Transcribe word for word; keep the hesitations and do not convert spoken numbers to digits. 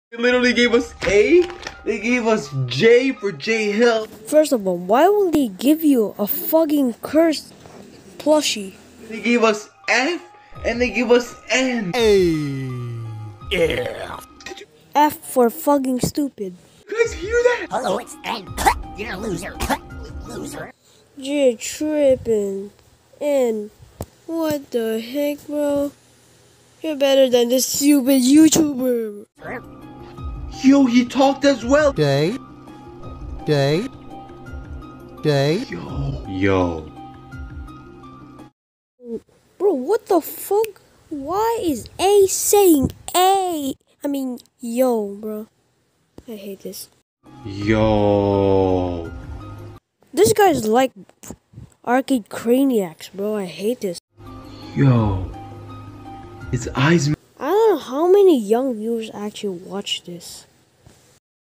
They literally gave us A. They gave us J for J Hill. First of all, why would they give you a fucking cursed plushie? They gave us F and they gave us N. A. Yeah. F for fucking stupid. You guys hear that? Hello, it's N. You're a loser. Loser. J tripping. N. What the heck, bro? You're better than this stupid YouTuber. Yo, he talked as well. Day. Day. Day. Yo. Yo. Bro, what the fuck? Why is A saying A? I mean, yo, bro. I hate this. Yo. This guy's like arcade craniacs, bro. I hate this. Yo. His eyes. I don't know how many young viewers actually watch this.